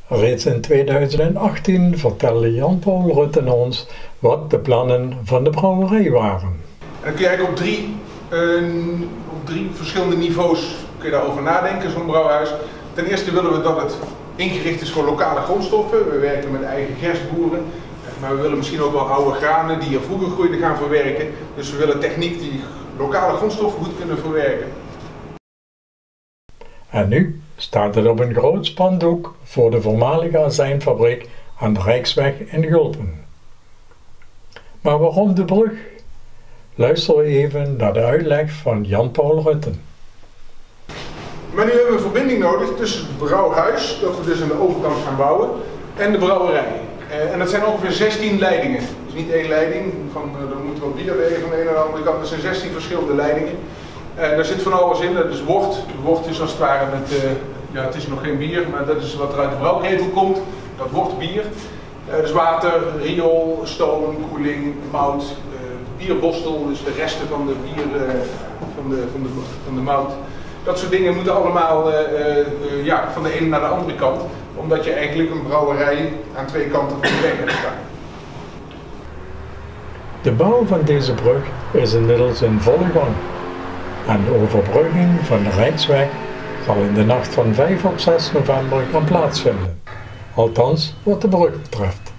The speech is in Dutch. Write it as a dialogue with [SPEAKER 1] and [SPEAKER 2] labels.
[SPEAKER 1] Reeds in 2018 vertelde Jan-Paul Rutten ons wat de plannen van de brouwerij waren.
[SPEAKER 2] En dan kun je eigenlijk op drie verschillende niveaus kun je daarover nadenken, zo'n brouwhuis. Ten eerste willen we dat het ingericht is voor lokale grondstoffen. We werken met eigen gerstboeren, maar we willen misschien ook wel oude granen die er vroeger groeiden gaan verwerken. Dus we willen techniek die lokale grondstoffen goed kunnen verwerken.
[SPEAKER 1] En nu staat het op een groot spandoek voor de voormalige azijnfabriek aan de Rijksweg in Gulpen. Maar waarom de brug? Luister even naar de uitleg van Jan-Paul Rutten.
[SPEAKER 2] Maar nu hebben we een verbinding nodig tussen het brouwhuis, dat we dus aan de overkant gaan bouwen, en de brouwerij. En dat zijn ongeveer 16 leidingen. Dus niet één leiding, er moet wel bier wegen van de ene en de andere kant. Er zijn 16 verschillende leidingen. Daar zit van alles in, dat is wort. De wort is als het ware het is nog geen bier, maar dat is wat er uit de brouwketel komt. Dat wordt bier. Dus water, riool, stoom, koeling, mout, bierborstel, dus de resten van de bier, van de mout. Dat soort dingen moeten allemaal van de ene naar de andere kant, omdat je eigenlijk een brouwerij aan twee kanten van de weg hebt staan.
[SPEAKER 1] De bouw van deze brug is inmiddels in volle gang. En de overbrugging van de Rijksweg zal in de nacht van 5 op 6 november gaan plaatsvinden. Althans wat de brug betreft.